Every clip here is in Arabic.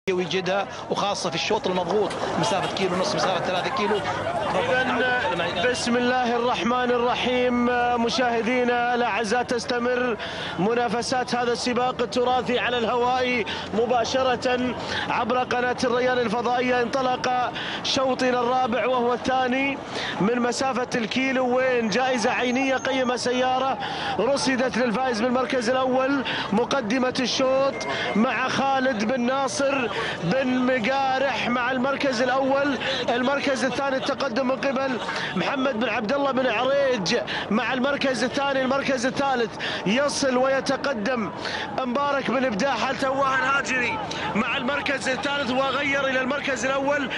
ويجدها، وخاصة في الشوط المضغوط مسافة كيلو ونص، مسافة 3 كيلو. إذن بسم الله الرحمن الرحيم. مشاهدينا الأعزاء، تستمر منافسات هذا السباق التراثي على الهواء مباشرة عبر قناة الريان الفضائية. انطلق شوطنا الرابع وهو الثاني من مسافة الكيلو، وين جائزة عينية قيمة سيارة رصدت للفائز بالمركز الأول. مقدمة الشوط مع خالد بن ناصر بن مقارح مع المركز الأول. المركز الثاني التقدم من قبل محمد بن عبد الله بن عريج مع المركز الثاني. المركز الثالث يصل ويتقدم مبارك بن ابداح التواه الهاجري مع المركز الثالث، وغير إلى المركز الأول.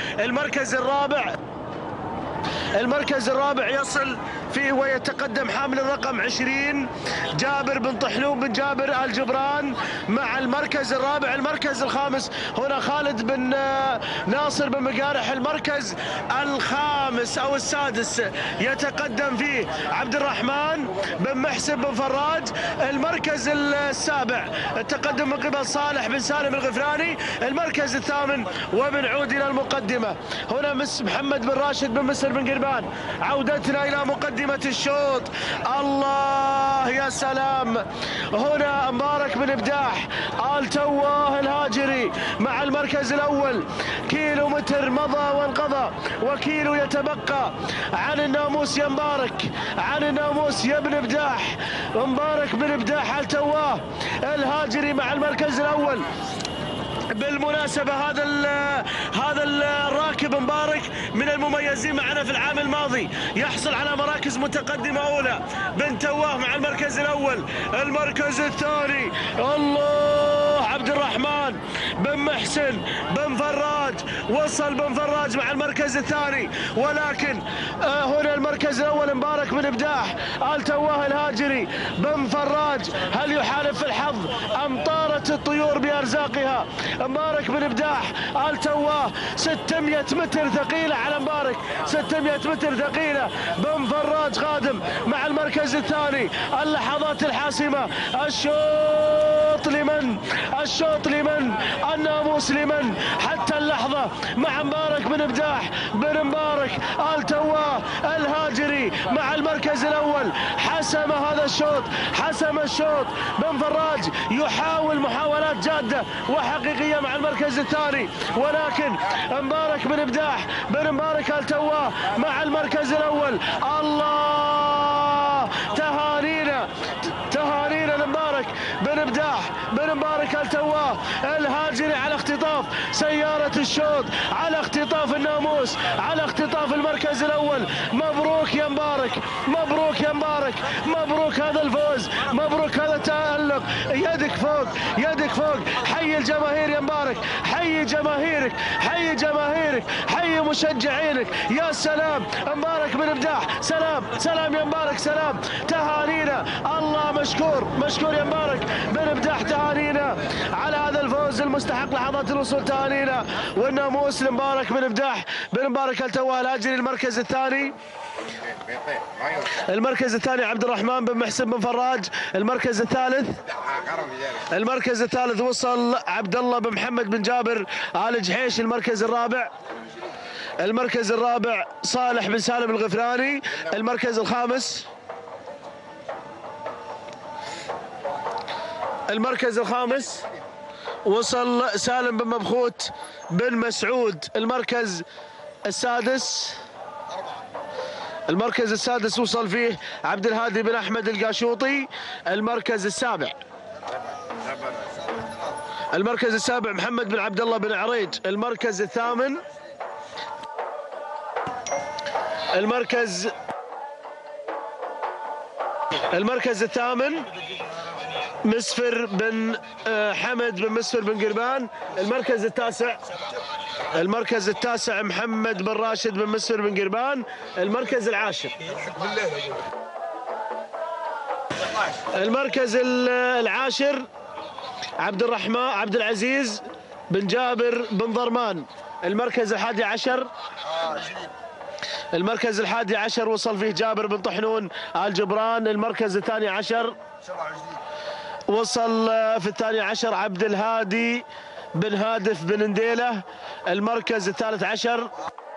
المركز الرابع يصل فيه ويتقدم حامل الرقم 20 جابر بن طحنون بن جابر الجبران مع المركز الرابع. المركز الخامس هنا خالد بن ناصر بن مقارح. المركز الخامس او السادس يتقدم فيه عبد الرحمن بن محسن بن فراج. المركز السابع التقدم من قبل صالح بن سالم الغفراني. المركز الثامن وبنعود الى المقدمه هنا محمد بن راشد بن مسر بن قربان. عودتنا الى مقدمه الشوط. الله يا سلام، هنا مبارك بن ابداح آل تواه الهاجري مع المركز الاول. كيلو متر مضى وانقضى، وكيلو يتبقى عن الناموس يا مبارك، عن الناموس يا ابن ابداح. مبارك بن ابداح آل تواه الهاجري مع المركز الاول. بالمناسبة هذا الراكب مبارك من المميزين معنا في العام الماضي، يحصل على مراكز متقدمة أولى. بن تواه مع المركز الأول. المركز الثاني الله عبد الرحمن بن محسن بن فراج. وصل بن فراج مع المركز الثاني، ولكن هنا المركز الأول مبارك بن ابداح آل تواه الهاجري. بن فراج هل يحالف في الحظ أم طارت الطيور بأرزاقها؟ مبارك بن ابداح آل تواه 600 متر ثقيلة على مبارك، 600 متر ثقيلة. بن فراج قادم مع المركز الثاني. اللحظات الحاسمة، الشوط لمن الناموس لمن حتى اللحظة مع مبارك بن ابداح بن مبارك آل تواه الهاجري مع المركز الأول. حسم هذا الشوط، حسم الشوط. بن فراج يحاول محاولات جادة وحقيقية مع المركز الثاني، ولكن مبارك بن ابداح بن مبارك آل تواه مع المركز الأول. الله، تهانينا لمبارك بن ابداح بن مبارك آل تواه الهاجري على اختطاف سيارة الشوط، على اختطاف الناموس، على اختطاف المركز الأول. مبروك يا مبارك، مبروك يا مبارك، مبروك هذا الفوز، مبروك هذا التألق. يدك فوق، يدك فوق. حي الجماهير يا مبارك، حي جماهيرك، حي جماهيرك، حي مشجعينك. يا سلام مبارك بن ابداح، سلام سلام يا مبارك، سلام. تهانينا، الله مشكور، مشكور يا مبارك بن ابداح. تهانينا على هذا الفوز المستحق لحظات الوصول. تهانينا والناموس لمبارك بن ابداح بن مبارك آل تواه الهاجري. المركز الثاني، المركز الثاني عبد الرحمن بن محسن بن فراج. المركز الثالث وصل عبد الله بن محمد بن جابر آل جحيش. المركز الرابع صالح بن سالم الغفراني. المركز الخامس وصل سالم بن مبخوت بن مسعود. المركز السادس وصل فيه عبد الهادي بن احمد القاشوطي. المركز السابع محمد بن عبد الله بن عريج. المركز الثامن مسفر بن حمد بن مسفر بن قربان. المركز التاسع محمد بن راشد بن مسفر بن قربان. المركز العاشر عبد العزيز بن جابر بن ضرمان. المركز الحادي عشر وصل فيه جابر بن طحنون الجبران. المركز الثاني عشر وصل في الثاني عشر عبد الهادي بن هادف بن نديله. المركز الثالث عشر،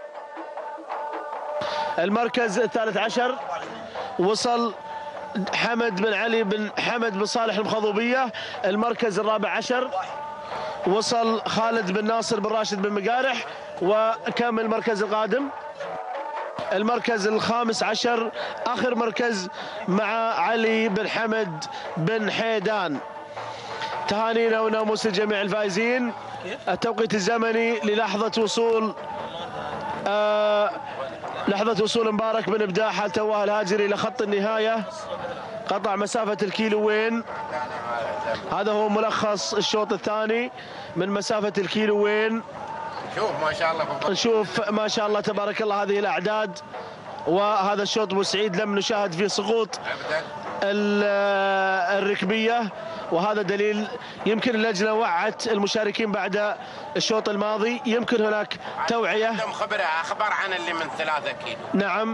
المركز الثالث عشر وصل حمد بن علي بن حمد بن صالح المخضوبية. المركز الرابع عشر وصل خالد بن ناصر بن راشد بن مقارح. وكم المركز القادم؟ المركز الخامس عشر آخر مركز مع علي بن حمد بن حيدان. تهانينا وناموس لجميع الفائزين. التوقيت الزمني للحظة وصول لحظة وصول مبارك بن بداحة تواه الهاجري إلى خط النهاية، قطع مسافة الكيلوين. هذا هو ملخص الشوط الثاني من مسافة الكيلوين. شوف ما شاء الله، نشوف ما شاء الله تبارك الله هذه الأعداد. وهذا الشوط بوسعيد لم نشاهد فيه سقوط الركبية، وهذا دليل يمكن اللجنة وعت المشاركين بعد الشوط الماضي، يمكن هناك توعية. عندهم خبرة أخبار عن اللي من 3 كيلو. نعم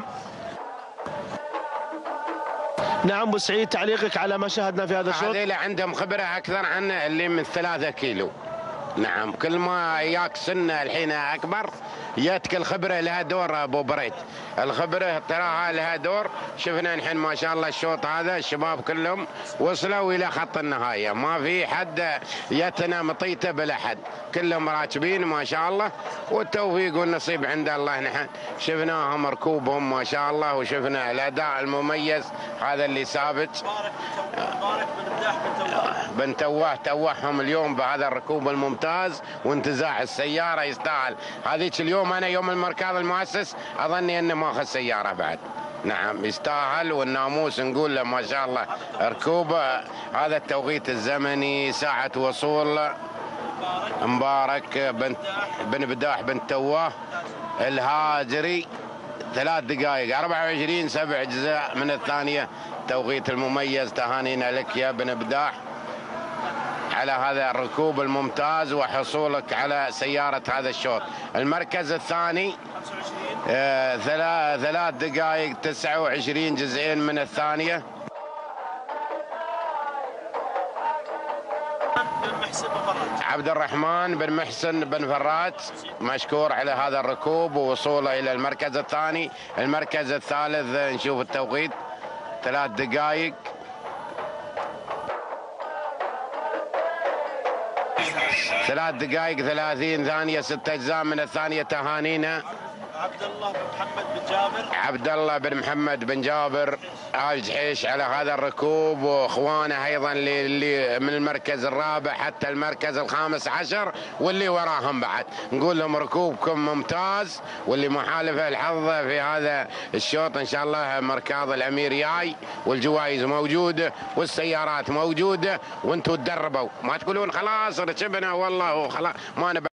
نعم بوسعيد، تعليقك على ما شاهدنا في هذا الشوط؟ هذول عندهم خبرة أكثر عن اللي من 3 كيلو. نعم، كل ما ياك سنة الحين أكبر ياتك الخبرة لها دور أبو بريد. الخبرة تراها لها دور. شفنا الحين ما شاء الله الشوط هذا الشباب كلهم وصلوا إلى خط النهاية، ما في حد يتنا مطيته بلا حد، كلهم راكبين ما شاء الله، والتوفيق والنصيب عند الله. نحن شفناهم ركوبهم ما شاء الله، وشفنا الأداء المميز هذا اللي ثابت. بن تواه توهم اليوم بهذا الركوب الممتاز وانتزاع السيارة، يستاهل. هذيك اليوم أنا يوم المركز المؤسس أظني أنه ماخذ سيارة بعد. نعم يستاهل، والناموس نقول له ما شاء الله ركوبه. هذا التوقيت الزمني ساعة وصول مبارك بن بداح بن تواه الهاجري 3 دقائق 24 7 أجزاء من الثانية. توقيت المميز. تهانينا لك يا بن بداح على هذا الركوب الممتاز وحصولك على سيارة هذا الشوط. المركز الثاني 3 دقائق 29 جزئين من الثانية. عبد الرحمن بن محسن بن فرات مشكور على هذا الركوب ووصوله إلى المركز الثاني. المركز الثالث نشوف التوقيت 3 دقائق 30 ثانية 6 أجزاء من الثانية. تهانينا عبد الله بن محمد بن جابر، عبد الله بن محمد بن جابر آل جحيش على هذا الركوب، واخوانه ايضا اللي من المركز الرابع حتى المركز الخامس عشر واللي وراهم بعد. نقول لهم ركوبكم ممتاز، واللي محالفه الحظ في هذا الشوط ان شاء الله مركاض الامير جاي، والجوائز موجوده والسيارات موجوده، وانتم تدربوا ما تقولون خلاص ركبنا والله وخلاص ما